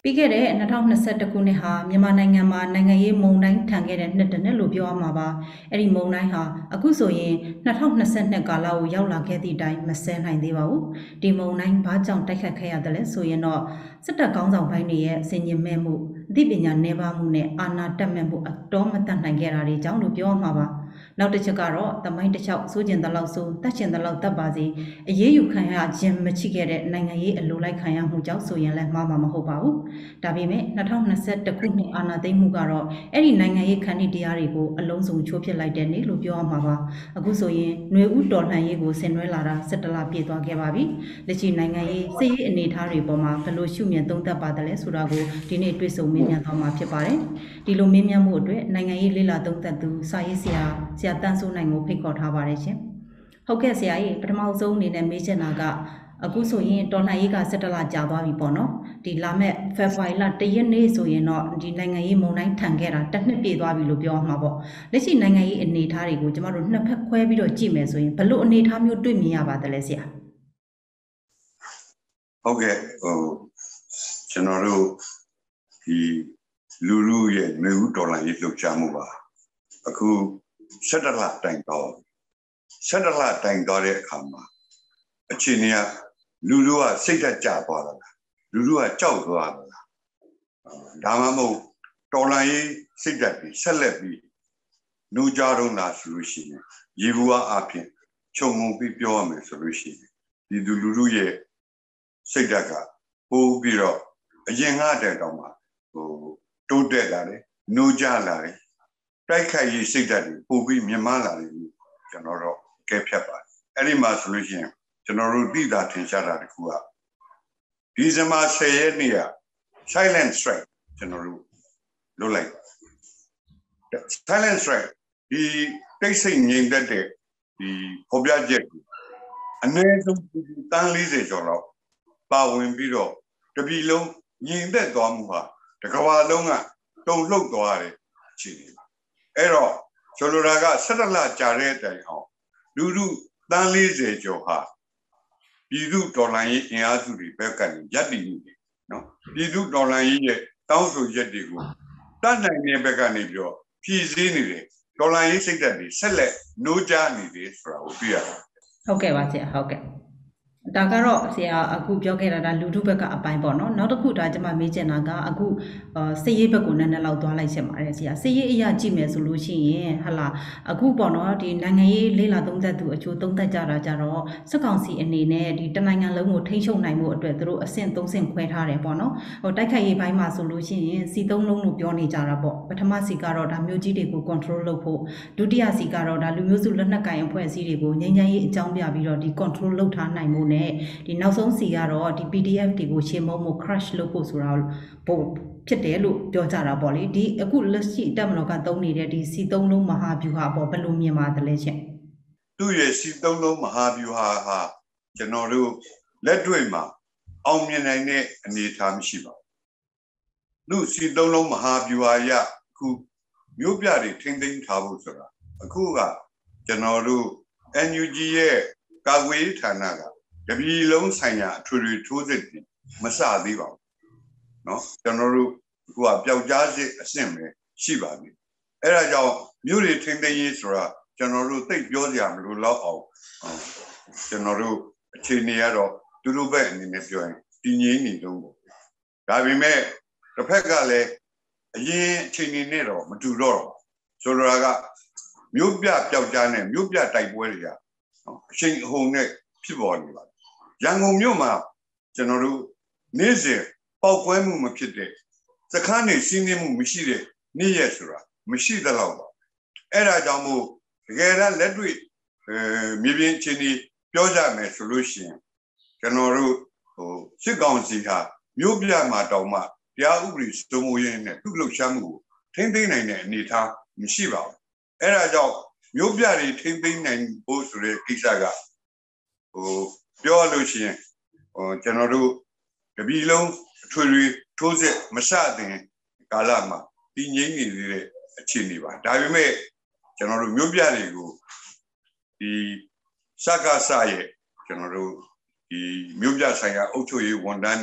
ပြီးခဲ့တဲ့2021ခုနှစ်ဟာမြန်မာနိုင်ငံမှာနိုင်ငံရေးမုန်တိုင်းထန်ခဲ့တဲ့နှစ်တစ်နှစ်လို့ပြောရမှာပါအဲ့ဒီမုန်တိုင်းဟာအခုဆိုရင်2022ကာလကိုရောက်လာခဲ့သည့်အတိုင်းမဆဲနိုင်သေးပါဘူးဒီမုန်တိုင်းဘာကြောင့်တိုက်ခတ်ခဲ့ရတယ်လဲဆိုရင်တော့စစ်တပ်ကောင်းဆောင်ပိုင်းတွေရဲ့အစဉ်ညင်မဲ့မှုအသိပညာနှဲပါမှုနဲ့အာဏာတက်မဲ့မှုအတော်မတတ်နိုင်ခဲ့တာတွေကြောင့်လို့ပြောရမှာပါနောက်တစ်ချက်ကတော့တမိုင်းတစ်လျှောက်စိုးကျင်တလောက်ဆိုတတ်ချင်တလောက်တတ်ပါစေအရေးယူခံရခြင်းမချိခဲ့တဲ့နိုင်ငံရေးအလိုလိုက်ခံရမှုကြောင့်ဆိုရင်လည်းမှားမှာမဟုတ်ပါဘူးဒါပေမဲ့2021ခုနှစ်အာဏာသိမ်းမှုကတော့အဲ့ဒီနိုင်ငံရေးခန္တီတရားတွေကိုအလုံးစုံချိုးပစ်လိုက်တဲ့နေ့လို့ပြောရမှာပါအခုဆိုရင်ຫນွေဦးတော်လှန်ရေးကိုဆင်နွှဲလာတာ17လပြည့်သွားခဲ့ပါပြီလက်ရှိနိုင်ငံရေးစစ်ရေးအနေအထားတွေပေါ်မှာဘယ်လိုရှုမြင်သုံးသပ်ပါတယ်လဲဆိုတာကိုဒီနေ့တွေ့ဆုံမေးမြန်းသွားမှာဖြစ်ပါတယ်ဒီလိုမေးမြန်းမှုအတွက်နိုင်ငံရေးလေ့လာသုံးသပ်သူစာရေးဆရာတန်းစိုးနိုင်ကိုဖိတ်ခေါ်ထားပါတယ်ရှင်ဟုတ်ကဲ့ဆရာကြီးပထမဆုံးအနေနဲ့မေးချင်တာကအခုဆိုရင်တော်လှန်ရေးက17လကြာသွားပြီပေါ့နော်ဒီလာမဲ့ဖေဖော်ဝါရီလ1ရက်နေ့ဆိုရင်တော့ဒီနိုင်ငံရေးမုန်တိုင်းထန်ခဲ့တာတစ်နှစ်ပြည့်သွားပြီလို့ပြောမှာပေါ့လက်ရှိနိုင်ငံရေးအနေအထားတွေကိုကျမတို့နှစ်ဖက်ခွဲပြီးတော့ကြည့်မယ်ဆိုရင်ဘယ်လိုအနေအထားမျိုးတွေ့မြင်ရပါသလဲဆရာဟုတ်ကဲ့ကျွန်တော်တို့ဒီလူလူရဲ့ຫນွေဦးဒေါ်လာရေးလှုပ်ရှားမှုပါအခု17လတိုင်တော့17လတိုင်တော့တဲ့အခါမှာအခြေအနေကလူလူကစိတ်ဓာတ်ကျသွားတာလူလူကကြောက်သွားတာဒါမှမဟုတ်တော်လှန်ရေးစိတ်ဓာတ်ပြီးဆက်လက်ပြီးနှိုးကြတော့လားဆိုလို့ရှိရင်ရေဘူးအဖြစ်ခြုံငုံပြီးပြောရမယ်ဆိုလို့ရှိရင်ဒီလူလူရဲ့စိတ်ဓာတ်ကပိုးပြီးတော့အရင်ကတည်းကတော့မှတိုးတက်လာတယ်နှိုးကြလာတယ်တိုက်ခိုက်ရေးစိတ်ဓာတ်တွေပိုပြီးမြင့်မားလာတယ်ကျွန်တော်တော့ကဲဖြတ်ပါတယ်အဲ့ဒီမှာဆိုလို့ရှိရင်ကျွန်တော်တို့သိတာထင်ရှားတာတခုကဒီဇင်ဘာ10ရက်နေ့က silent strike ကျွန်တော်တို့လုပ်လိုက် silent strike ဒီတိတ်ဆိတ်ငြိမ်သက်တဲ့ဒီဖော်ပြချက်အနည်းဆုံးတန်း40ကျော်လောက်ပါဝင်ပြီးတော့တပြည်လုံးငြိမ်သက်သွားမှုဟာတကမ္ဘာလုံးကတုန်လှုပ်သွားတဲ့အခြေအနေပါအဲ့တော့ဆိုလိုတာက17လကြာတဲ့အတိုင်အောင်လူလူတန်း40ကျော်ဟာပြည်သူဒေါ်လာရေးအင်အားစုတွေဘက်ကနေရပ်တည်နေတယ်နော်ပြည်သူဒေါ်လာရေးရဲ့တောင်းဆိုချက်တွေကိုတတ်နိုင်တဲ့ဘက်ကနေပြီးတော့ဖြည့်ဆည်းနေတယ်ဒေါ်လာရေးစိတ်ဓာတ်တွေဆက်လက်နှိုးကြနေတယ်ဆိုတာကိုသိရတယ်ဟုတ်ကဲ့ပါဆရာဟုတ်ကဲ့ဒါကတော့ဆရာအခုပြောခဲ့တာဒါလူထုဘက်ကအပိုင်းပေါ့နော်နောက်တစ်ခုဒါကျွန်မမေးချင်တာကအခုစစ်ရေးဘက်ကိုနည်းနည်းလောက်သွားလိုက်ချင်ပါတယ်ဆရာစစ်ရေးအရာကြည့်မယ်ဆိုလို့ရှိရင်ဟလာအခုပေါ့နော်ဒီနိုင်ငံရေးလေးလာသုံးသက်သူအချို့သုံးသက်ကြတာကြတော့စစ်ကောင်စီအနေနဲ့ဒီတနိုင်ငံလုံးကိုထိန်းချုပ်နိုင်မှုအတွက်သူတို့အဆင့်3ဆင့်ခွဲထားတယ်ပေါ့နော်ဟိုတိုက်ခိုက်ရေးပိုင်းမှာဆိုလို့ရှိရင်စီ3လုံးလို့ပြောနေကြတာပေါ့ပထမစီကတော့ဒါမျိုးကြီးတွေကို control လုပ်ဖို့ဒုတိယစီကတော့ဒါလူမျိုးစုလက်နက်ကိုင်အဖွဲ့အစည်းတွေကိုငြိမ်းချမ်းရေးအကြောင်းပြပြီးတော့ဒီ control လုပ်ထားနိုင်မှုနဲ့ဒီနောက်ဆုံးစီကတော့ဒီ PDF တွေကိုရှင်းမုံမှု crush လုပ်ဖို့ဆိုတာပို့ဖြစ်တယ်လို့ပြောကြတာပေါ့လေဒီအခုလက်ရှိတက်မတော်ကသုံးနေတဲ့ဒီစီ3လုံးမဟာဗျူဟာပေါ့ဘယ်လိုမြင်ပါတယ်ရှင်သူ့ရဲ့စီ3လုံးမဟာဗျူဟာဟာကျွန်တော်တို့လက်တွေ့မှာအောင်မြင်နိုင်တဲ့အနေအထားမရှိပါဘူးသူ့စီ3လုံးမဟာဗျူဟာရအခုမျိုးပြတွေထိမ့်သိမ်းထားဖို့ဆိုတာအခုကကျွန်တော်တို့ NUG ရဲ့ကာကွယ်ရေးဌာနကတပြည်လုံးဆိုင်ရာအထွေထွေထိုးစစ်တွေမစသေးပါဘူးเนาะကျွန်တော်တို့အခုကပျောက်ကြားစစ်အဆင့်ပဲရှိပါပြီအဲ့ဒါကြောင့်မြို့တွေထိမ့်သိမ်းရေးဆိုတာကျွန်တော်တို့သိပြောစရာမလိုတော့အောင်ကျွန်တော်တို့အခြေအနေကတော့သူတို့ဘက်အနေနဲ့ပြောရင်တည်ငြိမ်နေတော့ပေါ့ဒါပေမဲ့တစ်ဖက်ကလည်းအရင်အခြေအနေနဲ့တော့မတူတော့ဆိုလိုတာကမြို့ပြပျောက်ကြားနဲ့မြို့ပြတိုက်ပွဲတွေကအချိန်အဟုန်နဲ့ဖြစ်ပေါ်နေပါတယ်ရန်ကုန်မြို့မှာကျွန်တော်တို့နေ့စဉ်ပေါက်ကွဲမှုမဖြစ်တဲ့စခန်းနေစီးနှင်းမှုမရှိတဲ့နေ့ရက်ဆိုတာမရှိသလောက်ပါအဲ့ဒါကြောင့်မို့တကယ်တော့လက်တွေ့မြေပြင်အခြေအနေပြောကြမယ်ဆိုလို့ရှိရင်ကျွန်တော်တို့စစ်ကောင်စီဟာမြို့ပြမှာတောင်မှတရားဥပဒေစိုးမိုးရေးနဲ့သူ့လှုပ်ရှားမှုကိုထိမ့်သိမ်းနိုင်တဲ့အနေအထားမရှိပါဘူးအဲ့ဒါကြောင့်မြို့ပြတွေထိမ့်သိမ်းနိုင်ဖို့ဆိုတဲ့ကိစ္စကပြောလို့ရှိရင်ကျွန်တော်တို့တပြည်လုံးအထွေထွေထိုးစစ်မစတဲ့ကာလမှာတည်ငြိမ်နေသေးတဲ့အခြေအနေပါဒါပေမဲ့ကျွန်တော်တို့မြို့ပြတွေကိုဒီစကားစရဲ့ကျွန်တော်တို့ဒီမြို့ပြဆိုင်ရာအုပ်ချုပ်ရေးဝန်ထမ်းတွေ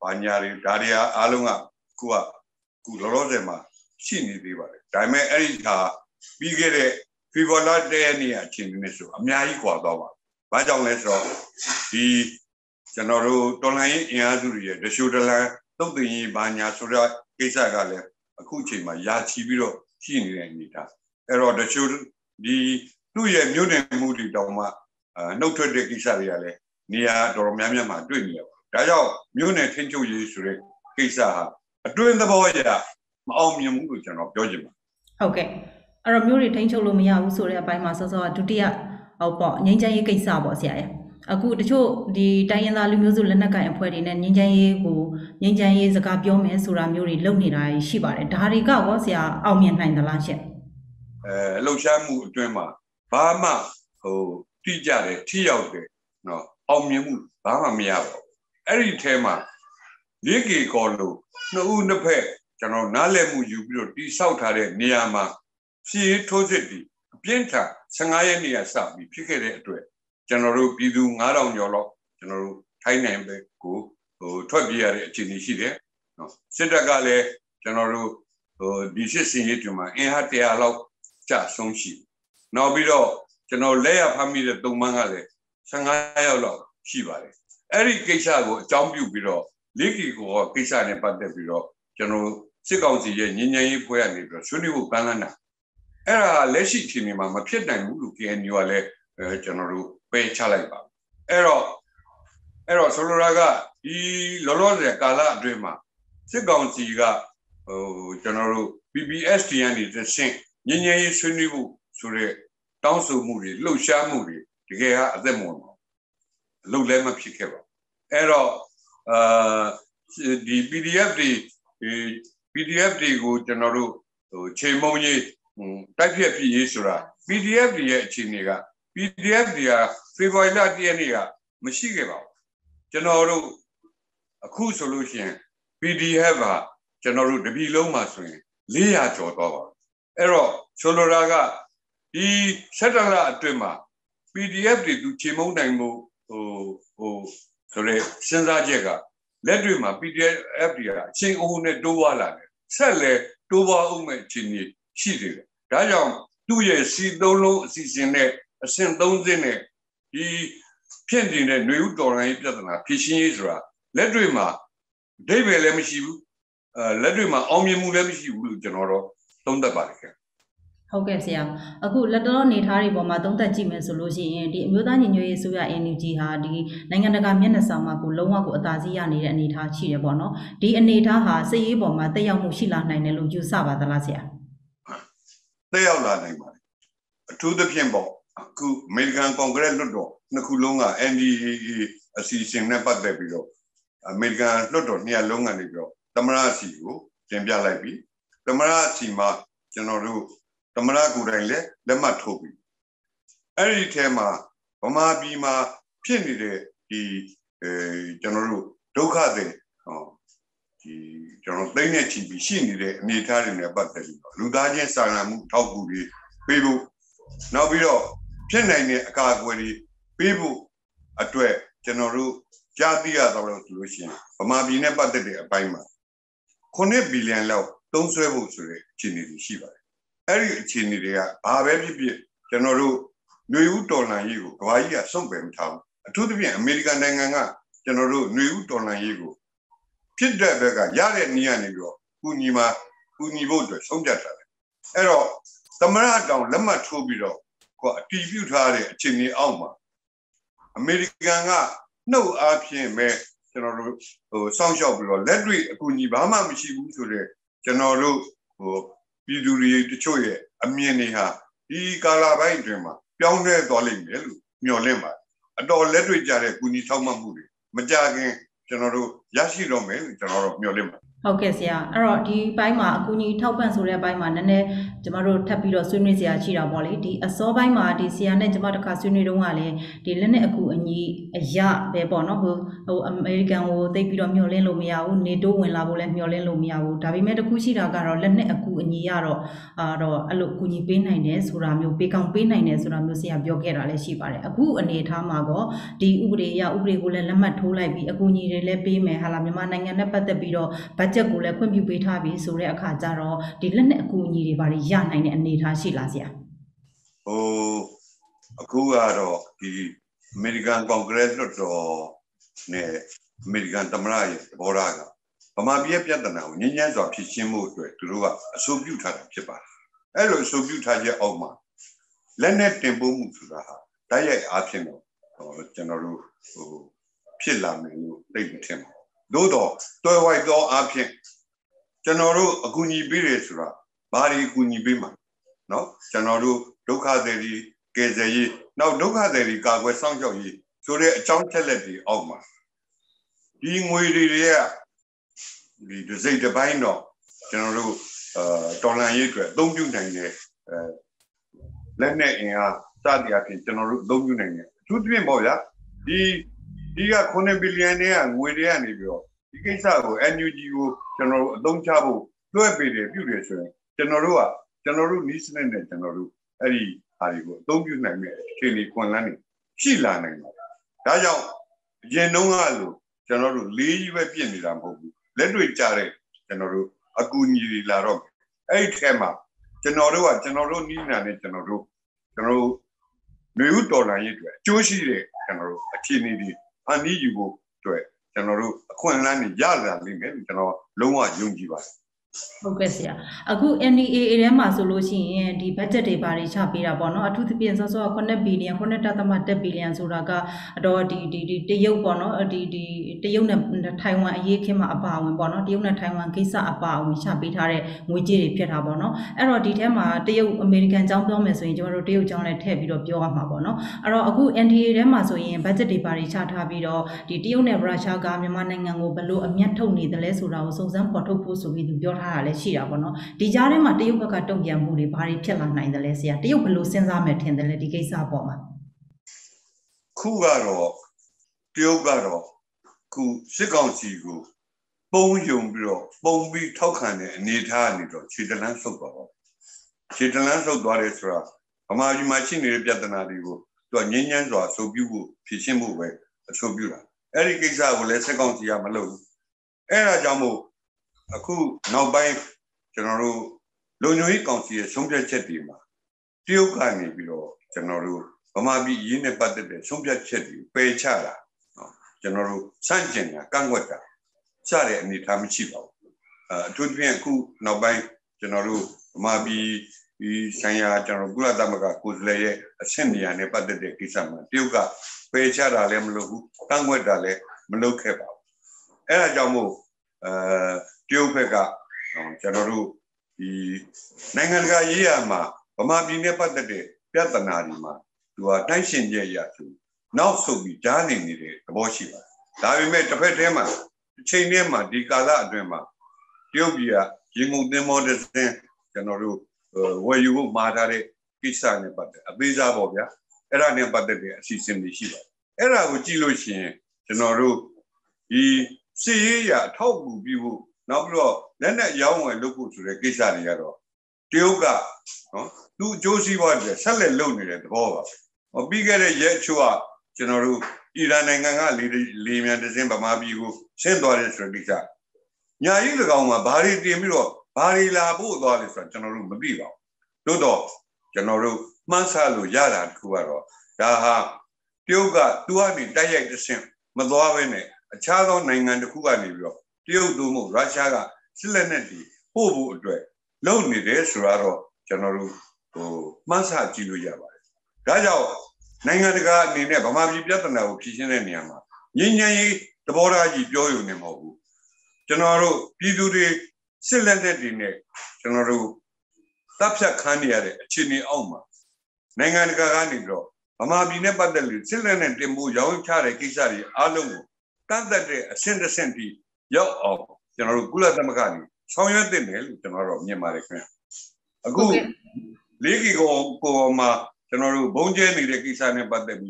ဘာညာတွေဒါတွေကအားလုံးကခုလောလောဆယ်မှာရှိနေသေးပါတယ်ဒါပေမဲ့အဲ့ဒီဟာပြီးခဲ့တဲ့ဖေဖော်ဝါရီလနေ့အချိန်နဲ့ဆိုအများကြီးကွာသွားပါဘာကြောင့်လဲဆိုတော့ဒီကျွန်တော်တို့တော်လိုင်းအင်အားစုတွေရဲ့ဒရှူဒလန်သုတ်တင်ကြီးဘာညာဆိုတော့ကိစ္စကလည်းအခုချိန်မှာယာချီပြီးတော့ရှိနေတဲ့အနေဒါအဲ့တော့ဒရှူဒီသူ့ရဲ့မြို့နယ်မှုတွေတောင်မှနှုတ်ထွက်တဲ့ကိစ္စတွေကလည်းနေရာတော်တော်များများမှာတွေ့နေရပါဒါကြောင့်မြို့နယ်ထိန်းချုပ်ရေးဆိုတဲ့ကိစ္စဟာအတွင်းသဘောအရမအောင်မြင်ဘူးလို့ကျွန်တော်ပြောချင်ပါတယ်ဟုတ်ကဲ့အဲ့တော့မြို့တွေထိန်းချုပ်လို့မရဘူးဆိုတဲ့အပိုင်းမှာစောစောကဒုတိယဟုတ်ပေါ့ငြိမ်းချမ်းရေးကိစ္စပေါ့ဆရာရဲ့အခုတချို့ဒီတိုင်းရင်းသားလူမျိုးစုလက်နက်ကိုင်အဖွဲ့တွေနဲ့ငြိမ်းချမ်းရေးစကားပြောမယ်ဆိုတာမျိုးတွေလုပ်နေတာရှိပါတယ်ဒါတွေကရောဆရာအောင်မြင်နိုင်သလားရှင့်လှုပ်ရှားမှုအတွင်းမှာဘာမှတိကျတယ်ထိရောက်တယ်နော်အောင်မြင်မှုဘာမှမရပါဘူးအဲ့ဒီထဲမှာလေးကေကောလို့နှစ်ဦးနှစ်ဖက်ကျွန်တော်နားလည်မှုယူပြီးတော့တိဆောက်ထားတဲ့နေရာမှာဖြည့်ထိုးစစ်တီအပြင်းထန်15ရက်နေရာစပြီးဖြစ်ခဲ့တဲ့အတွက်ကျွန်တော်တို့ပြည်သူ9000ကျော်လောက်ကျွန်တော်တို့ထိုင်းနိုင်ပဲကိုထွက်ပြေးရတဲ့အခြေအနေရှိတယ်နော်စစ်တပ်ကလည်းကျွန်တော်တို့ဒီစစ်စင်ရေးတွေမှာအင်အား100လောက်ကျဆုံးရှိနောက်ပြီးတော့ကျွန်တော်လက်ရဖမ်းမိတဲ့3မှန်းကလည်း15ယောက်လောက်ရှိပါတယ်အဲ့ဒီကိစ္စကိုအကြောင်းပြုပြီးတော့လေးကီကိုကိစ္စနဲ့ပတ်သက်ပြီးတော့ကျွန်တော်စစ်ကောင်စီရဲ့ညဉ့်ညမ်းရေးဖွဲ့ရနေပြီးတော့ဆွေးနွေးဖို့ကမ်းလှမ်းတာအဲ့ဒါလက်ရှိအခြေအနေမှာမဖြစ်နိုင်ဘူးလို့ KNU ကလည်းကျွန်တော်တို့ပယ်ချလိုက်ပါအဲ့တော့ဆိုလိုတာကဒီလောလောဆယ်ကာလအတွင်းမှာစစ်ကောင်စီကကျွန်တော်တို့ PPST ကနေတစ်ဆင့်ညဉ့်ညမ်းရေးဆွေးနွေးဖို့ဆိုတဲ့တောင်းဆိုမှုတွေလှုပ်ရှားမှုတွေတကယ်ကအသက်မဝင်ပါဘူးအလုပ်လည်းမဖြစ်ခဲ့ပါဘူးအဲ့တော့ဒီ PDF တွေကိုကျွန်တော်တို့ချိန်မုံကြီးတိုက်ဖြတ်ဖြစ်ရေးဆိုတာ PDF တွေရဲ့အခြေအနေက PDF တွေကဖေဖော်ဝါရီလ1ရက်နေ့ကမရှိခဲ့ပါဘူးကျွန်တော်တို့အခုဆိုလို့ရှိရင် PDF ကကျွန်တော်တို့တပြည်လုံးမှာဆိုရင်400ကျော်သွားပါဘူးအဲ့တော့ဆိုလိုတာကဒီ17လအတွင်းမှာ PDF တွေသူချိန်မုံနိုင်မှုဆိုရဲစဉ်းစားချက်ကလက်တွေ့မှာ PDF တွေကအချင်းအုံနဲ့တိုးွားလာတယ်ဆက်လက်တိုးပွားအောင်မဲ့အခြေအနေရှိသေးတယ်ဒါကြောင့်သူ့ရဲ့စီ3လုံးအစီအစဉ်နဲ့အဆင့်3ဆင့်နဲ့ဒီဖြစ်နေတဲ့ຫນွေဥတော်လိုင်းပြဿနာဖြေရှင်းရေးဆိုတာလက်တွေ့မှာအဓိပ္ပာယ်လည်းမရှိဘူးလက်တွေ့မှာအောင်မြင်မှုလည်းမရှိဘူးလို့ကျွန်တော်တော့သုံးသပ်ပါတယ်ခင်ဟုတ်ကဲ့ဆရာအခုလက်တော်နေထားတွေပေါ်မှာသုံးသပ်ကြည့်မယ်ဆိုလို့ရှိရင်ဒီအမျိုးသားညီညွတ်ရေးအစိုးရ NUG ဟာဒီနိုင်ငံတကာမျက်နှာစာမှာကိုလုံးဝကိုအသာစီးရနေတဲ့အနေအထားရှိတယ်ပေါ့နော်ဒီအနေအထားဟာစစ်ရေးပေါ်မှာတက်ရောက်မှုရှိလာနိုင်တယ်လို့ယူဆပါသလားဆရာတက်ရောက်လာနိုင်ပါတယ်အထူးသဖြင့်ပေါ့အခုအမေရိကန်ကွန်ဂရက်လွှတ်တော်နှစ်ခုလုံးက NDAA အစီအစဉ်နဲ့ပတ်သက်ပြီးတော့အမေရိကန်လွှတ်တော်နှစ်ရပ်လုံးကနေပြီးတော့သမရစီကိုတင်ပြလိုက်ပြီးသမရစီမှာကျွန်တော်တို့သမရကိုယ်တိုင်လည်းလက်မှတ်ထိုးပြီးအဲ့ဒီထဲမှာဗမာပြည်မှာဖြစ်နေတဲ့ဒီကျွန်တော်တို့ဒုက္ခတွေဒီကျွန်တော်သိနေချီပြီးရှိနေတဲ့အနေအထားတွေနဲ့ပတ်သက်ပြီးလူသားချင်းစာနာမှုထောက်ကူတွေပေးဖို့နောက်ပြီးတော့ဖြစ်နိုင်တဲ့အကာအကွယ်တွေပေးဖို့အတွက်ကျွန်တော်တို့ကြားသိရတော့လို့ဆိုလို့ရှိရင်ဗမာပြည်နဲ့ပတ်သက်တဲ့အပိုင်းမှာ9ဘီလီယံလောက်သုံးစွဲဖို့ဆိုတဲ့အခြေအနေတွေရှိပါတယ်အဲ့ဒီအခြေအနေတွေကဘာပဲဖြစ်ဖြစ်ကျွန်တော်တို့ຫນွေဥတော်လှန်ရေးကိုကမ္ဘာကြီးကစုံပယ်မထားဘူးအထူးသဖြင့်အမေရိကန်နိုင်ငံကကျွန်တော်တို့ຫນွေဥတော်လှန်ရေးကိုဖြစ်တဲ့ဘက်ကရတဲ့နေရာနေပြီးတော့ကူညီဖို့အတွက်ဆုံးဖြတ်ထားတယ်အဲ့တော့သမရတောင်လက်မှတ်ထိုးပြီးတော့အတည်ပြုထားတဲ့အခြေအနေအောက်မှာအမေရိကန်ကနှုတ်အားဖြင့်ပဲကျွန်တော်တို့စောင့်ရှောက်ပြီးတော့လက်တွေ့အကူအညီဘာမှမရှိဘူးဆိုတော့ကျွန်တော်တို့ပြည်သူတွေတချို့ရဲ့အမြင်တွေဟာဒီကာလပိုင်းအတွင်းမှာပြောင်းလဲသွားလိမ့်မယ်လို့မျှော်လင့်ပါတယ်အတော်လက်တွေ့ကြတဲ့ကူညီထောက်မှတ်မှုတွေမကြခင်ကျွန်တော်တို့ရရှိတော့မယ်လို့ကျွန်တော်တို့မျှော်လင့်ပါတယ်ဟုတ်ကဲ့ဆရာအဲ့တော့ဒီဘိုင်းမှာအကူကြီးထောက်ပံ့ဆိုတဲ့ဘိုင်းမှာနည်းနည်းကျမတို့ထပ်ပြီးတော့ဆွေးနွေးစရာရှိတာပေါ့လေဒီအစောပိုင်းမှာဒီဆရာနဲ့ကျမတစ်ခါဆွေးနွေးတုန်းကလည်းဒီလက်နဲ့အကူအညီအရာပဲပေါ့နော်ဟိုအမေရိကန်ကိုသိပြီးတော့မျှော်လင့်လို့မရဘူးနေတိုးဝင်လာဖို့လည်းမျှော်လင့်လို့မရဘူးဒါပေမဲ့တခုရှိတာကတော့လက်နဲ့အကူအညီရတော့အဲ့လိုအကူညီပေးနိုင်တယ်ဆိုတာမျိုးပေးကောင်းပေးနိုင်တယ်ဆိုတာမျိုးဆရာပြောခဲ့တာလည်းရှိပါတယ်အခုအနေအထားမှာတော့ဒီဥပဒေကိုလည်းလက်မှတ်ထိုးလိုက်ပြီးအကူအညီတွေလည်းပေးမယ်ဟာလာမြန်မာနိုင်ငံနဲ့ပတ်သက်ပြီးတော့ဘတ်ဂျက်ကိုလည်းခွင့်ပြုပေးထားပြီးဆိုတဲ့အခါကျတော့ဒီလက်နဲ့အကူအညီတွေဘာတွေရနိုင်တဲ့အနေအထားရှိလားဆရာအခုကတော့ဒီအမေရိကန်ကွန်ဂရက်လွှတ်တော်နဲ့အမေရိကန်သမ္မတရဲ့သဘောထားကဗမာပြည်ပြဿနာကိုငြင်းငြင်းစွာဖြေရှင်းမှုအတွက်သူတို့ကအဆိုပြုထားတာဖြစ်ပါတယ်အဲ့လိုအဆိုပြုထားချက်အောက်မှာလက်နဲ့တင်ပို့မှုဆိုတာဟာတိုက်ရိုက်အားဖြင့်တော့ကျွန်တော်တို့ဖြစ်လာမယ်လို့သိမထင်ပါဘူးသို့တော့တွဲဝိုက်သောအားဖြင့်ကျွန်တော်တို့အကူအညီပေးရဆိုတာဘာတွေအကူအညီပေးမှာနော်ကျွန်တော်တို့ဒုက္ခသည်တွေကယ်ဆယ်ရေးနောက်ဒုက္ခသည်တွေကာကွယ်စောင့်ရှောက်ရေးဆိုတဲ့အကြောင်းချက်လက်တွေအောက်မှာဒီငွေတွေကဒီတစ်စိတ်တစ်ပိုင်းတော့ကျွန်တော်တို့တော်လှန်ရေးအတွက်အသုံးပြုနိုင်တဲ့လက်နဲ့အင်အားစသည်အဖြစ်ကျွန်တော်တို့အသုံးပြုနိုင်တယ်အထူးသဖြင့်ပေါ့ဗျာဒီက9ဘီလီယံနဲ့ငွေတွေကနေပြီးတော့ဒီကိစ္စကို NUG ကိုကျွန်တော်တို့အသုံးချဖို့လွှဲပေးတယ်ပြုတယ်ဆိုရင်ကျွန်တော်တို့နီးစနစ်နဲ့ကျွန်တော်တို့အဲ့ဒီဟာတွေကိုအသုံးပြုနိုင်မယ့်အခြေအနေခွင့်လန်းနေရှိလာနိုင်တယ်ဒါကြောင့်အရင်တုန်းကလို့ကျွန်တော်တို့လေးကြီးပဲပြည့်နေတာမဟုတ်ဘူးလက်တွေ့ကြတဲ့ကျွန်တော်တို့အကူအညီတွေလာတော့အဲ့ဒီထဲမှာကျွန်တော်တို့နီးနာနဲ့ကျွန်တော်တို့မျိုးဥတော်လှန်ရေးအတွက်အကျိုးရှိတဲ့ကျွန်တော်တို့အခြေအနေတွေဖန်တီးယူဖို့အတွက်ကျွန်တော်တို့အခွင့်အလမ်းတွေရလာလိမ့်မယ်လို့ကျွန်တော်လုံးဝယုံကြည်ပါတယ်ဟုတ်ကဲ့ဆရာအခု NEAA ထဲမှာဆိုလို့ရှိရင်ဒီ budget တွေဘာတွေချပေးတာပေါ့နော်အထူးသဖြင့်စောစော9ဘီလီယံ9.1ဘီလီယံဆိုတာကတော့ဒီတရုတ်ပေါ့နော်ဒီတရုတ်နဲ့ထိုင်ဝမ်အရေးခင်းမှာအပါအဝင်ပေါ့နော်တရုတ်နဲ့ထိုင်ဝမ်ကိစ္စအပါအဝင်ချပေးထားတဲ့ငွေကြေးတွေဖြစ်တာပေါ့နော်အဲ့တော့ဒီထဲမှာတရုတ်အမေရိကန်ကြောင်းပြောမယ်ဆိုရင်ကျွန်တော်တို့တရုတ်ကြောင်းလည်းထည့်ပြီးတော့ပြောရမှာပေါ့နော်အဲ့တော့အခု NDA ထဲမှာဆိုရင် budget တွေဘာတွေချထားပြီးတော့ဒီတရုတ်နဲ့ရုရှားကမြန်မာနိုင်ငံကိုဘယ်လိုအမျက်ထုတ်နေတယ်လဲဆိုတာကိုစုံစမ်းဖော်ထုတ်ဖို့ဆိုပြီးသူပြောထားတာလည်းရှိတာပေါ့နော်ဒီကြားထဲမှာတရုတ်ဘက်ကတုံ့ပြန်မှုတွေဘာတွေဖြစ်လာနိုင်တယ်လဲဆရာတရုတ်ဘယ်လိုစဉ်းစားမယ်ထင်တယ်လဲဒီကိစ္စပေါ်မှာခုကတော့တရုတ်ကတော့ခုစစ်ကောင်စီကိုပုံယုံပြီးတော့ပုံပြီးထောက်ခံတဲ့အနေအထားကနေတော့ခြေတလန်းဆုပ်သွားတော့ခြေတလန်းဆုပ်သွားတယ်ဆိုတာဗမာပြည်မှာရှိနေတဲ့ပြဿနာတွေကိုသူကငြင်းငြင်းစွာအဆိုပြုဖို့ဖြေရှင်းဖို့ပဲအဆိုပြုတာအဲ့ဒီကိစ္စကိုလည်းစစ်ကောင်စီကမလုပ်ဘူးအဲ့ဒါကြောင့်မို့အခုနောက်ပိုင်းကျွန်တော်တို့လုံခြုံရေးကောင်စီရဲ့ဆုံးဖြတ်ချက်တွေမှာတရုတ်ကနေပြီးတော့ကျွန်တော်တို့ဗမာပြည်ရင်းနဲ့ပတ်သက်တဲ့ဆုံးဖြတ်ချက်တွေပယ်ချတာနော်ကျွန်တော်တို့စန့်ကျင်တာကန့်ကွက်တာစတဲ့အနေအထားမရှိပါဘူးအထူးသဖြင့်အခုနောက်ပိုင်းကျွန်တော်တို့ဗမာပြည်ဒီဆိုင်ရာကျွန်တော်ကုလသမဂ္ဂကိုယ်စားလှယ်ရဲ့အဆင့်နေရာနဲ့ပတ်သက်တဲ့ကိစ္စမှာတရုတ်ကပယ်ချတာလည်းမလုပ်ဘူးကန့်ကွက်တာလည်းမလုပ်ခဲ့ပါဘူးအဲ့ဒါကြောင့်မို့တရုတ်ဘက်ကကျွန်တော်တို့ဒီနိုင်ငံတကာရေးရာမှာဗမာပြည်နဲ့ပတ်သက်တဲ့ပြဿနာတွေမှာသူကတိုက်ရှင်ချက်ရသူနောက်ဆုတ်ပြီးကြားနေနေတဲ့သဘောရှိပါတယ်ဒါပေမဲ့တစ်ဖက်တည်းမှာအချိန်ထဲမှာဒီကာလအတွင်းမှာတရုတ်ပြည်ကရေငုံသင်္ဘောတစ်စင်းကျွန်တော်တို့ဝယ်ယူဖို့မှာထားတဲ့ကိစ္စနဲ့ပတ်သက်အသေးစားပေါ့ဗျာအဲ့ဒါနဲ့ပတ်သက်တဲ့အစီအစဉ်တွေရှိပါတယ်အဲ့ဒါကိုကြည့်လို့ရှိရင်ကျွန်တော်တို့ဒီစီရေးရအထောက်အကူပြုဖို့နောက်ပြီးတော့လက်နဲ့ရောင်းဝယ်လုပ်ဖို့ဆိုတဲ့ကိစ္စတွေကတော့တရုတ်ကနော်သူအကျိုးစီးပွားတွေဆက်လက်လုပ်နေတဲ့သဘောပါပဲပြီးခဲ့တဲ့ရက်ချို့ကကျွန်တော်တို့အီရန်နိုင်ငံကလေမြန်တစ်စင်းဗမာပြည်ကိုဆင်းသွားတဲ့ဆိုတဲ့ကိစ္စညာကြီး၎င်းမှာဘာတွေတင်ပြီးတော့ဘာတွေလာဖို့သွားလဲဆိုတော့ကျွန်တော်တို့မသိပါဘူးသို့တော့ကျွန်တော်တို့မှန်းဆလို့ရတာတခုကတော့ဒါဟာတရုတ်ကသူကနေတိုက်ရိုက်တစ်ဆင့်မသွားဘဲနဲ့အခြားသောနိုင်ငံတစ်ခုကနေပြီးတော့တရုတ်တို့မို့ရုရှားကစစ်လက်နက်တွေပို့ဖို့အတွက်လုပ်နေတယ်ဆိုတော့ကျွန်တော်တို့မှန်းဆကြည့်လို့ရပါတယ်ဒါကြောင့်နိုင်ငံတကာအနေနဲ့ဗမာပြည်ပြဿနာကိုဖြေရှင်းတဲ့နေရာမှာငြိမ်းချမ်းရေးသဘောထားကြီးပြောရုံနဲ့မဟုတ်ဘူးကျွန်တော်တို့ပြည်သူတွေစစ်လက်နက်တွေနဲ့ကျွန်တော်တို့တပ်ဖြတ်ခံရတဲ့အခြေအနေအောက်မှာနိုင်ငံတကာကနေပြီးတော့ဗမာပြည်နဲ့ပတ်သက်လို့စစ်လက်နက်တင်ဖို့ရောင်းချတဲ့ကိစ္စတွေအားလုံးကိုတတ်တဲ့အဆင့်တစ်ဆင့်ထိရောက်အောင်ကျွန်တော်တို့ကုလသမဂ္ဂနေဆောင်ရွက်တဲ့နယ်လို့ကျွန်တော်တို့မြင်ပါတယ်ခင်ဗျအခုလေးကီကိုမှာကျွန်တော်တို့ဘုံကျဲနေတဲ့ကိစ္စနဲ့ပတ်သက်ပြီး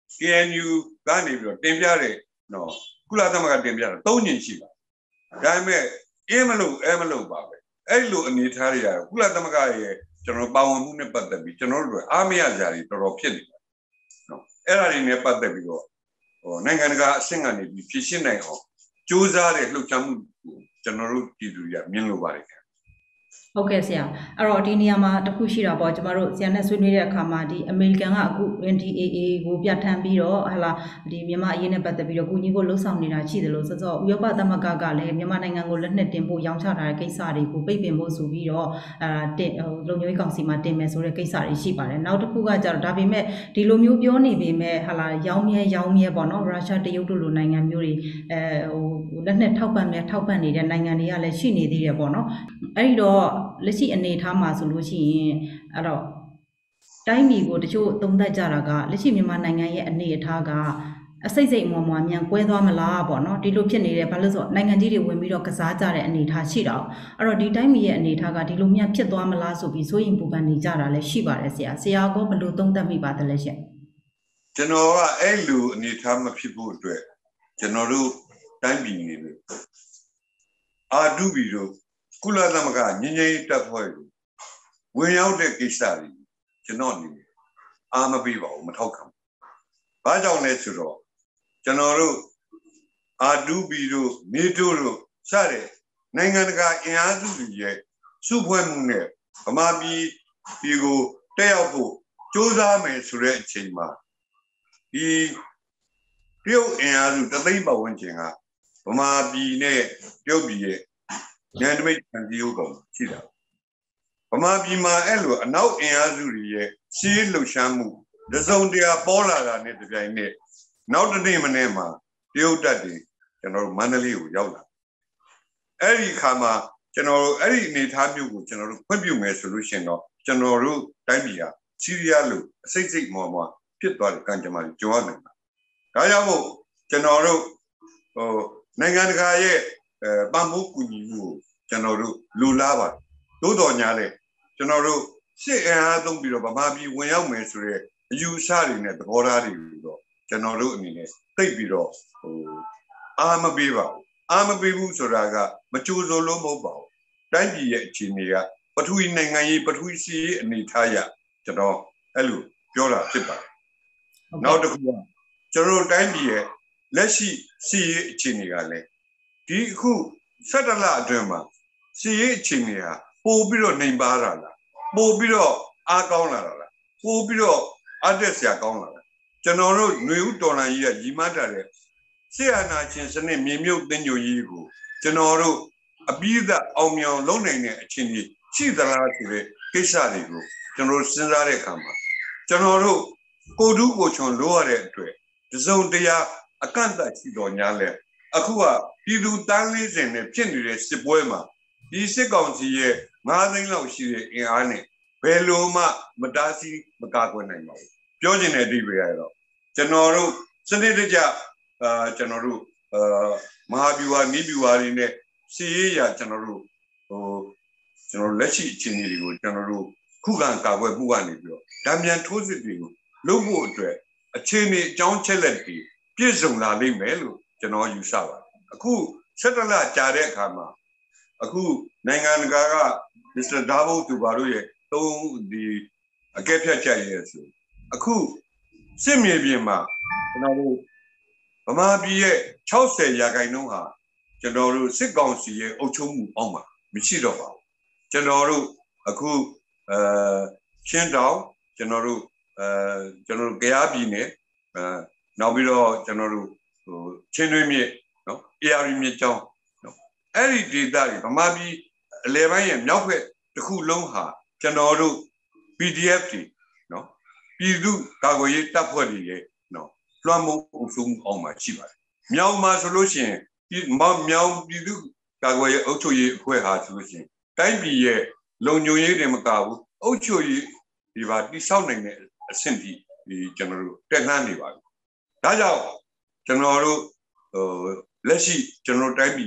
KNU ကနေပြီးတော့တင်ပြတဲ့နော်ကုလသမဂ္ဂတင်ပြတာ၃ညင်ရှိပါဒါပေမဲ့မလို့ပါပဲအဲ့လိုအနေထားတွေရကုလသမဂ္ဂရဲ့ကျွန်တော်ပါဝင်မှုနဲ့ပတ်သက်ပြီးကျွန်တော်တို့အားမရကြတွေတော်တော်ဖြစ်နေတယ်နော်အဲ့ဒါတွေနဲ့ပတ်သက်ပြီးတော့နိုင်ငံတကာအဆင့်ကနေပြီးဖြည့်ရှင်းနိုင်အောင်ကြိုးစားတဲ့လှုပ်ရှားမှုကိုကျွန်တော်တို့ပြည်သူတွေကမြင်လို့ပါတယ်ဟုတ်ကဲ့ဆရာအဲ့တော့ဒီနေရာမှာတခုရှိတာပေါ့ကျမတို့ဆရာနဲ့ဆွေးနွေးတဲ့အခါမှာဒီအမေရိကန်ကအခု NDAA ကိုပြဋ္ဌာန်းပြီးတော့ဟလာဒီမြန်မာအရေးနဲ့ပတ်သက်ပြီးတော့ကူညီဖို့လှုံ့ဆော်နေတာရှိတယ်လို့ဆိုတော့ဥရောပသမဂ္ဂကလည်းမြန်မာနိုင်ငံကိုလက်နက်တင်ဖို့ရောင်းချထားတဲ့ကိစ္စတွေကိုပိတ်ပင်ဖို့ဆိုပြီးတော့လုံခြုံရေးကောင်စီမှာတင်မယ်ဆိုတဲ့ကိစ္စတွေရှိပါတယ်နောက်တစ်ခုကကြတော့ဒါပေမဲ့ဒီလိုမျိုးပြောနေပေမဲ့ဟလာရောင်းမြဲပေါ့နော်ရုရှားတရုတ်တို့လိုနိုင်ငံမျိုးတွေလက်နက်ထောက်ပံ့နေတဲ့နိုင်ငံတွေကလည်းရှိနေသေးတယ်ပေါ့နော်အဲ့ဒီတော့လက်ရှိအနေထားမှာဆိုလို့ရှိရင်အဲ့တော့တိုင်းပြည်ကိုတချို့သုံးသပ်ကြတာကလက်ရှိမြန်မာနိုင်ငံရဲ့အနေအထားကအစိတ်စိတ်အမွာမြန်ကွဲသွားမလားပေါ့နော်ဒီလိုဖြစ်နေတယ်ဘာလို့ဆိုနိုင်ငံကြီးတွေဝင်ပြီးတော့ကစားကြတဲ့အနေအထားရှိတာအဲ့တော့ဒီတိုင်းပြည်ရဲ့အနေအထားကဒီလိုမြန်ဖြစ်သွားမလားဆိုပြီးစိုးရင်ပူပန်နေကြတာလည်းရှိပါတယ်ဆရာကဘယ်လိုသုံးသပ်မိပါသလဲရှင်ကျွန်တော်ကအဲ့လိုအနေအထားမဖြစ်ဖို့အတွက်ကျွန်တော်တို့တိုင်းပြည်နေလို့အာဒူဘီတို့ကုလသမဂ္ဂငြိမ်းချမ်းရေးတပ်ဖွဲ့ကိုဝင်ရောက်တဲ့ကိစ္စတွေကျွန်တော်အနေနဲ့အားမပေးပါဘူးမထောက်ခံဘူး။ဘာကြောင့်လဲဆိုတော့ကျွန်တော်တို့အာဒူဘီတို့နေတိုးတို့စတဲ့နိုင်ငံတကာအင်အားစုတွေရဲ့စုဖွဲ့မှုနဲ့ဗမာပြည်ကိုတက်ရောက်ဖို့ကြိုးစားမယ်ဆိုတဲ့အချိန်မှာဒီတရုတ်အင်အားစုတသိန်းပတ်ဝန်းကျင်ကဗမာပြည်နဲ့တရုတ်ပြည်ရဲ့ဉာဏ်တမိတ်ခံစည်းဥပုံရှိတာဗမာပြည်မှာအဲ့လိုအနောက်အင်အားစုတွေရဲ့ရှေးလှုပ်ရှားမှုတစုံတရာပေါ်လာတာနဲ့တပြိုင်နက်နောက်တစ်နေ့မနေ့မှာတရုတ်တပ်တွေကျွန်တော်တို့မန္တလေးကိုရောက်လာအဲ့ဒီခါမှာကျွန်တော်တို့အဲ့ဒီအနေထားမျိုးကိုကျွန်တော်တို့ဖွင့်ပြမယ်ဆိုလို့ရှိရင်တော့ကျွန်တော်တို့တိုင်းပြည်ဟာစီးရီးယားလိုအစိတ်စိတ်မော်မော်ဖြစ်သွားတဲ့ကံကြမ္မာတွေကြုံရနိုင်တာဒါကြောင့်မို့ကျွန်တော်တို့နိုင်ငံတကာရဲ့ပံ့ပိုးကူညီမှုကိုကျွန်တော်တို့လူလားပါသို့တော်ညာလဲကျွန်တော်တို့စစ်အင်အားသုံးပြီးတော့ဗမာပြည်ဝင်ရောက်မယ်ဆိုတဲ့အယူအဆတွေနဲ့သဘောထားတွေတော့ကျွန်တော်တို့အနေနဲ့သိပြီးတော့အားမပေးပါဘူးအားမပေးဘူးဆိုတာကမကြိုးစိုးလို့မဟုတ်ပါဘူးတိုင်းပြည်ရဲ့အခြေအနေကပထဝီနိုင်ငံရေးပထဝီစီရေးအနေထားရကျွန်တော်အဲ့လိုပြောတာဖြစ်ပါတယ်နောက်တစ်ခုကကျွန်တော်တို့တိုင်းပြည်ရဲ့လက်ရှိစီရေးအခြေအနေကလည်းဒီအခု17လအတွင်းမှာစီရေးအခြေအနေဟာပို့ပြီးတော့နှိမ်ပါတာလားပို့ပြီးတော့အားကောင်းလာတာလားပို့ပြီးတော့အားတက်စရာကောင်းလာတာကျွန်တော်တို့ຫນွေဥတော်လှန်ရေးကညီမတာတဲ့ဆရာနာချင်းစနစ်မြေမြုပ်သိညိုရေးကိုကျွန်တော်တို့အပြီးသက်အောင်မြောင်လုပ်နိုင်တဲ့အခြေအနေရှိသလားဆိုတဲ့ကိစ္စတွေကိုကျွန်တော်တို့စဉ်းစားတဲ့အခါမှာကျွန်တော်တို့ကိုတူးကိုချွန်လိုရတဲ့အတွက်တစုံတရာအကန့်အသတ်ရှိတော်ညာလဲအခုကပြည်သူတန်း40နဲ့ဖြစ်နေတဲ့စစ်ပွဲမှာဒီစစ်ကောင်စီရဲ့9သိန်းလောက်ရှိတဲ့အင်အားနဲ့ဘယ်လိုမှမတားဆီးမကာကွယ်နိုင်ပါဘူးပြောချင်တဲ့အဓိပ္ပာယ်ကတော့ကျွန်တော်တို့စနစ်တကျကျွန်တော်တို့မဟာဗျူဟာနိဗျူဟာတွေနဲ့စီရေးရကျွန်တော်တို့လက်ရှိအခြေအနေတွေကိုကျွန်တော်တို့ခုခံကာကွယ်မှုကနေပြီးတော့ဓာမြန်ထိုးစစ်တွေကိုလုပ်ဖို့အတွက်အခြေအနေအကြောင်းချက်လက်တွေပြည့်စုံလာလိမ့်မယ်လို့ကျွန်တော်ယူဆပါတယ်အခု17လကြာတဲ့အခါမှာအခုနိုင်ငံတကာကမစ္စတာဒါဗို့သူဘာလို့ရဲ့ဒီအကဲဖြတ်ချက်ရဲ့ဆိုအခုစစ်မြေပြင်မှာကျွန်တော်တို့ဗမာပြည်ရဲ့60%ဟာကျွန်တော်တို့စစ်ကောင်စီရဲ့အုပ်ချုပ်မှုအောက်မှာမရှိတော့ပါဘူးကျွန်တော်တို့အခုရှင်းတောင်ကျွန်တော်တို့ကယားပြည်နယ်နောက်ပြီးတော့ကျွန်တော်တို့ချင်းတွင်းမြစ်နော် AR မြစ်ကြောင်းနော်အဲ့ဒီဒေသတွေဗမာပြည်အလဲပိုင်းရဲ့မြောက်ဘက်တစ်ခုလုံးဟာကျွန်တော်တို့ PDF တွေနော်ပြည်သူကာကွယ်ရေးတပ်ဖွဲ့တွေရဲ့နော်လွှမ်းမိုးအုပ်ချုပ်မှုအောက်မှာရှိပါတယ်မြောက်မှာဆိုလို့ရှိရင်မြောက်ပြည်သူကာကွယ်ရေးအုပ်ချုပ်ရေးအဖွဲ့ဟာဆိုလို့ရှိရင်တိုင်းပြည်ရဲ့လုံခြုံရေးတွေမကဘူးအုပ်ချုပ်ရေးဒီပါတိဆောက်နိုင်တဲ့အဆင့်ဒီကျွန်တော်တို့တက်လှမ်းနေပါပြီဒါကြောင့်ကျွန်တော်တို့လက်ရှိကျွန်တော်တိုင်းပြည်ရဲ့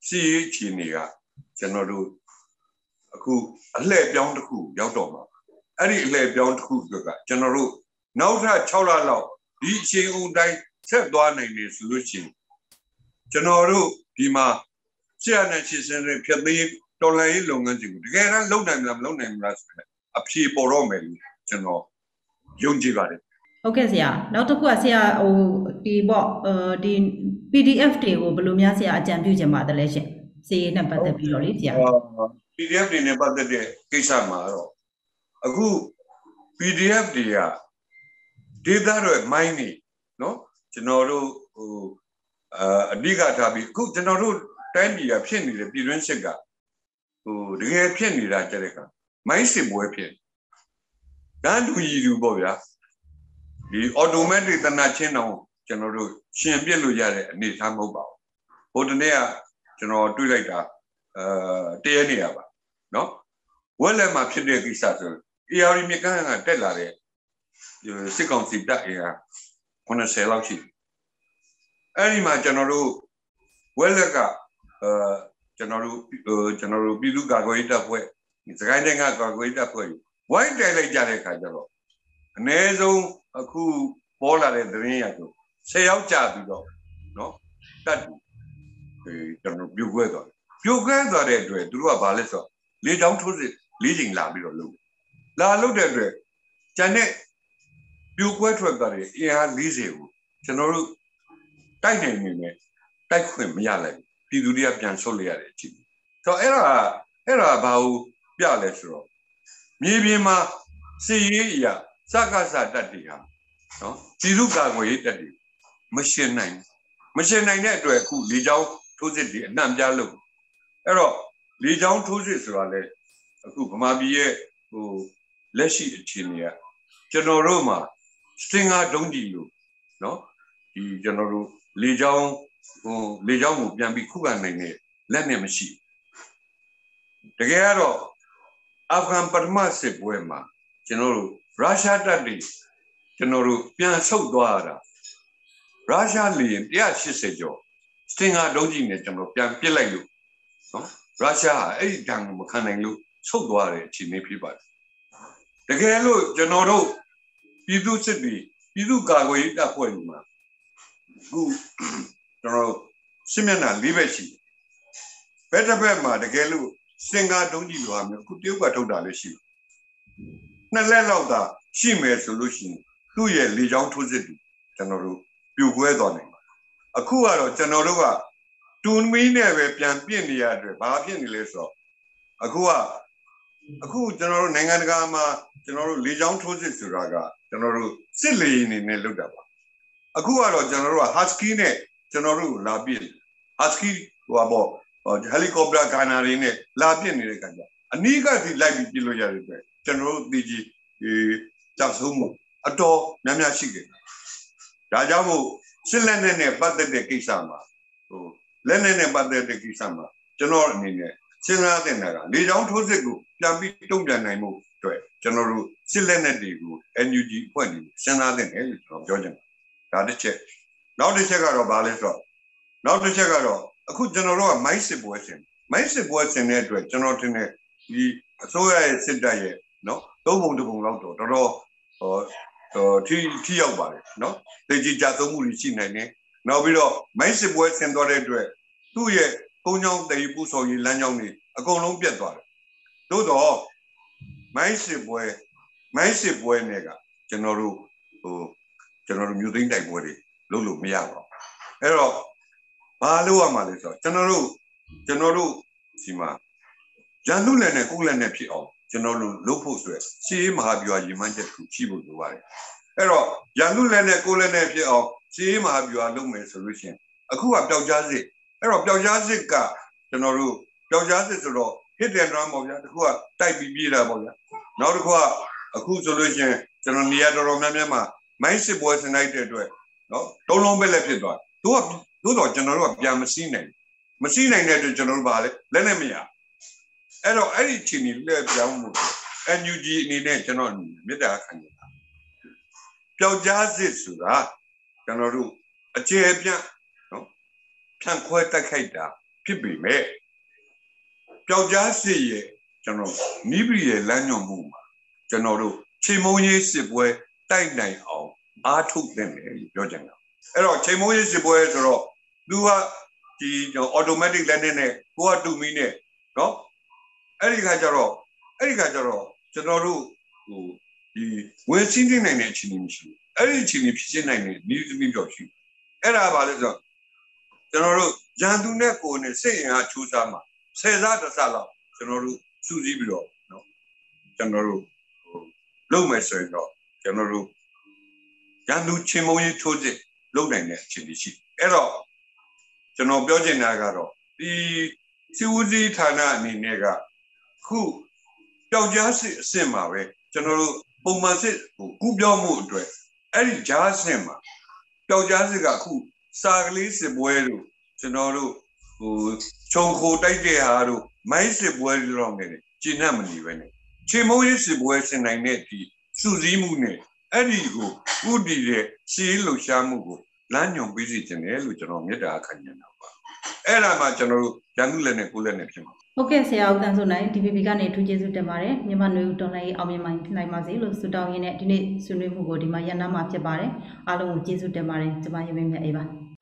စီချီနေကကျွန်တော်တို့အခုအလှည့်ပြောင်းတစ်ခုရောက်တော့မှာအဲ့ဒီအလှည့်ပြောင်းတစ်ခုကကျွန်တော်တို့နောက်ထပ်6လလောက်ဒီအချိန်ဦးတိုင်းဆက်သွားနိုင်နေဆိုလို့ရှိရင်ကျွန်တော်တို့ဒီမှာဆရာနဲ့ရှင်းစင်းဖြတ်သိမ်းတော်လှန်ရေးလုပ်ငန်းစဉ်ကိုတကယ်တမ်းလုပ်နိုင်မလားမလုပ်နိုင်ဘူးလားဆိုတော့အဖြေပေါ်တော့မယ်လို့ကျွန်တော်ယုံကြည်ပါတယ်ဟုတ်ကဲ့ဆရာနောက်တစ်ခုကဆရာဟိုဒီပေါ့ဒီ PDF တွေကိုဘယ်လိုများဆရာအကြံပြုချင်ပါတယ်လဲရှင်စီရေးနဲ့ပတ်သက်ပြီးတော့လေဆရာ PDF တွေနဲ့ပတ်သက်တဲ့ကိစ္စမှာတော့အခု PDF တွေက data တွေ mine နေနော်ကျွန်တော်တို့ဟိုအဓိကထားပြီးအခုကျွန်တော်တို့တိုင်းပြည်ကဖြစ်နေတဲ့ပြည်တွင်းစစ်ကဟိုတကယ်ဖြစ်နေတာကြတဲ့ကမိုင်းစစ်ပွဲဖြစ်တန်းတူရည်သူပေါ့ဗျာဒီ automatic တနာချင်းအောင်ကျွန်တော်တို့ရှင်ပြစ်လို့ရတဲ့အနေအထားမဟုတ်ပါဘူးဟိုတနေ့ကကျွန်တော်တွေးလိုက်တာတရနေရပါနော်ဝက်လက်မှာဖြစ်တဲ့ကိစ္စဆို AR မြေကန်းကတက်လာတဲ့စစ်ကောင်စီတပ်အင်အား90လောက်ရှိအဲ့ဒီမှာကျွန်တော်တို့ဝက်လက်ကကျွန်တော်တို့ပြည်သူ့ကာကွယ်ရေးတပ်ဖွဲ့စကိုင်းတိုင်းကကာကွယ်ရေးတပ်ဖွဲ့ဝိုင်းတိုင်လိုက်ကြတဲ့ခါကျတော့အနည်းဆုံးအခုပေါ်လာတဲ့သတင်းရဆို10ယောက်ကြာပြီးတော့နော်တက်ကျွန်တော်ပြုတ်ခွဲသွားတဲ့အတွက်သူတို့ကဘာလဲဆိုတော့လေတောင်းထိုးစစ်၄ချိန်လာပြီးတော့လုပ်တဲ့အတွက်ကျန်တဲ့ပြုတ်ခွဲထွက်သွားတဲ့အင်အား40ကိုကျွန်တော်တို့တိုက်နိုင်နေမယ်တိုက်ခွင့်မရလိုက်ပြည်သူတွေကပြန်ဆုတ်လိုက်ရတဲ့အချိန်ဆိုတော့အဲ့ဒါဘာလို့ပြလဲဆိုတော့မြေပြင်မှာစစ်ရေးအရာစကားစားတတ်တွေဟာနော်ပြည်သူ့ကာကွယ်ရေးတပ်တွေမရှင်းနိုင်တဲ့အတွက်အခုလေကြောင်းထိုးစစ်တွေအနှံ့ပြလို့အဲ့တော့လေကြောင်းထိုးစစ်ဆိုတာလေအခုဗမာပြည်ရဲ့ဟိုလက်ရှိအခြေအနေကကျွန်တော်တို့မှာစတင်ဂါဒုံးကြီးလို့နော်ဒီကျွန်တော်တို့လေကြောင်းကိုပြန်ပြီးခုခံနိုင်တဲ့လက်နဲ့မရှိတကယ်ကတော့အာဖဂန်ပထမစစ်ပွဲမှာကျွန်တော်တို့ရုရှားတပ်တွေကျွန်တော်တို့ပြန်ဆုတ်သွားတာရုရှားလေယာဉ်180ကျော်စတင်ဂါဒုံးကြီးနဲ့ကျွန်တော်ပြန်ပစ်လိုက်လို့နော်ရုရှားဟာအဲ့ဒီတန်ကိုမခံနိုင်လို့ဆုတ်သွားတဲ့အခြေအနေဖြစ်ပါတယ်တကယ်လို့ကျွန်တော်တို့ပြည်သူစစ်တွေပြည်သူကာကွယ်ရေးတပ်ဖွဲ့တွေမှာအခုကျွန်တော်စစ်မျက်နှာ၄ဘက်ရှိဘက်တစ်ဘက်မှာတကယ်လို့စင်ကာဒုံးကြီးလိုဟာမျိုးအခုတရုတ်ကထုတ်တာလည်းရှိနှစ်လက်လောက်သာရှိမယ်ဆိုလို့ရှိရင်သူ့ရဲ့လေကြောင်းထိုးစစ်တွေကျွန်တော်တို့ပြိုကွဲသွားနိုင်ပါတယ်အခုကတော့ကျွန်တော်တို့ကတူမီနဲ့ပဲပြန်ပြင့်နေရတဲ့ဘာဖြစ်နေလဲဆိုတော့အခုကျွန်တော်တို့နိုင်ငံတကာမှာကျွန်တော်တို့လေကြောင်းထိုးစစ်ဆိုတာကကျွန်တော်တို့စစ်လေယာဉ်တွေနဲ့လုပ်တာပါအခုကတော့ကျွန်တော်တို့က Husky နဲ့ကျွန်တော်တို့လာပြည့် Husky ဟိုပေါ့ဟယ်လီကော်ပတာကာနာတွေနဲ့လာပြည့်နေတဲ့ကန်ကြအနီးကထိလိုက်ပြီးပြည့်လို့ရတဲ့အတွက်ကျွန်တော်တို့သိကြီးကြောက်ဆုံးမှုအတော်များများရှိခဲ့ဒါကြောင့်မို့စစ်လက်နဲ့ပတ်သက်တဲ့ကိစ္စမှာလက်နဲ့ပတ်သက်တဲ့ကိစ္စမှာကျွန်တော်အနေနဲ့စဉ်းစားတဲ့နေကလေကြောင်းထိုးစစ်ကိုပြန်ပြီးတုံ့ပြန်နိုင်မှုအတွက်ကျွန်တော်တို့စစ်လက်နဲ့တွေကို NUG ဖွဲ့နေစဉ်းစားတဲ့တယ်လို့ကျွန်တော်ပြောချင်တယ်ဒါတစ်ချက်နောက်တစ်ချက်ကတော့ဘာလဲဆိုတော့အခုကျွန်တော်တို့ကမိုင်းစစ်ပွဲဆင်တဲ့အတွက်ကျွန်တော်ထင်တယ်ဒီအစိုးရရဲ့စစ်တပ်ရဲ့နော်သုံးပုံတစ်ပုံလောက်တော့တော်တော်ထိရောက်ပါတယ်နော်တေကြီးကြသုံးမှုရှိနိုင်တယ်နောက်ပြီးတော့မိုင်းစစ်ပွဲဆင်သွားတဲ့အတွက်သူ့ရဲ့ကုန်းချောင်းတည်ပူဆောင်ရေးလမ်းကြောင်းတွေအကုန်လုံးပြတ်သွားတယ်သို့တော့မိုင်းစစ်ပွဲနဲ့ကကျွန်တော်တို့မြို့သိမ်းတိုက်ပွဲတွေလုပ်လို့မရပါဘူးအဲ့တော့ဘာလို့ရမှာလဲဆိုတော့ကျွန်တော်တို့ဒီမှာရန်သူလည်းနဲ့ကုန်းလည်းနဲ့ဖြစ်အောင်ကျွန်တော်တို့လုပ်ဖို့ဆိုရယ်စီးမဟာဗျူဟာရည်မှန်းချက်တစ်ခုရှိဖို့လိုပါတယ်အဲ့တော့ရန်သူလည်းနဲ့ကိုယ်လည်းနဲ့ဖြစ်အောင်စီးမဟာဗျူဟာလုပ်မယ်ဆိုလို့ရှိရင်အခုကပျောက်ကြားစစ်အဲ့တော့ပျောက်ကြားစစ်ကကျွန်တော်တို့ပျောက်ကြားစစ်ဆိုတော့ hit and run ပေါ့ဗျာတခုကတိုက်ပြီးပြေးတာပေါ့ဗျာနောက်တစ်ခုကအခုဆိုလို့ရှိရင်ကျွန်တော်နေရာတော်များများမှာမိုင်းစစ်ပွဲစနိုက်တဲ့အတွက်နော်တုံးလုံးပဲလက်ဖြစ်သွားသို့တော့ကျွန်တော်တို့ကပြန်မစီးနိုင်တဲ့အတွက်ကျွန်တော်တို့ဗာလဲလက်နဲ့မရအဲ့တော့အဲ့ဒီအချိန်ကြီးလက်ပြောင်းမှု NUG အနေနဲ့ကျွန်တော်မေတ္တာခံနေတာပျောက်ကြားစစ်ဆိုတာကျွန်တော်တို့အခြေပြနော်ဖြန့်ခွဲတိုက်ခိုက်တာဖြစ်ပေမဲ့ပျောက်ကြားစစ်ရဲ့ကျွန်တော်နိဗ္ဗာန်ရဲ့လမ်းညွှန်မှုမှာကျွန်တော်တို့ချိန်မုံရေးစစ်ပွဲတိုက်နိုင်အောင်အားထုတ်တဲ့လေပြောကြတယ်အဲ့တော့ချိန်မုံရေးစစ်ပွဲဆိုတော့သူကဒီautomatic လက်နဲ့ကိုကတူမီနဲ့နော်အဲ့ဒီခါကျတော့ကျွန်တော်တို့ဟိုဒီဝင်စင်းနေနိုင်တဲ့အခြေအနေမရှိဘူးအဲ့ဒီအခြေအနေဖြစ်ရှင်းနိုင်တဲ့ဤသမီးပြောရှိအဲ့ဒါပါလဲဆိုတော့ကျွန်တော်တို့ရန်သူနဲ့ကိုယ်နဲ့စိတ်အင်အားချိုးစားမှာဆယ်စားတစ်စားလောက်ကျွန်တော်တို့စုစည်းပြီးတော့နော်ကျွန်တော်တို့လုပ်မယ်ဆိုရင်တော့ကျွန်တော်တို့ရန်သူချင်းမုံရေးထိုးစစ်လုပ်နိုင်တဲ့အခြေအနေရှိအဲ့တော့ကျွန်တော်ပြောချင်တာကတော့ဒီစီဝူစီဌာနအနေနဲ့ကခုပျောက်ကြားစစ်အဆင့်မှာပဲကျွန်တော်တို့ပုံမှန်စစ်ကူပြောမှုအတွက်အဲ့ဒီကြားအဆင့်မှာပျောက်ကြားစစ်ကခုစာကလေးစစ်ပွဲတို့ကျွန်တော်တို့ခြုံခိုတိုက်တဲ့ဟာတို့မိုင်းစစ်ပွဲတွေတော့နေတယ်ကျင့်နှံ့မနေပဲနဲ့ချင်းမိုးရေးစစ်ပွဲဆင်နိုင်တဲ့ဒီစုစည်းမှုနဲ့အဲ့ဒီကိုဥတည်တဲ့စီးလှုပ်ရှားမှုကိုလမ်းညွှန်ပေးစီခြင်းတယ်လို့ကျွန်တော်မေတ္တာခံနေတာပါအဲ့ဒါမှကျွန်တော်တို့ရန်သူလက်နဲ့ကိုယ်လက်နဲ့ဖြစ်မှာဟုတ်ကဲ့ဆရာဦးတန်းစိုးနိုင် DPP ကနေထူးကျေးဇူးတင်ပါတယ်မြန်မာနွေဦးတော်လှန်ရေးအောင်မြင်နိုင်ပါစေလို့ဆုတောင်းရင်းနဲ့ဒီနေ့ဆွေးနွေးမှုကိုဒီမှာရန်နာမှာဖြစ်ပါတယ်အားလုံးကိုကျေးဇူးတင်ပါတယ်ကျွန်မရေမင်းမြတ်အေးပါ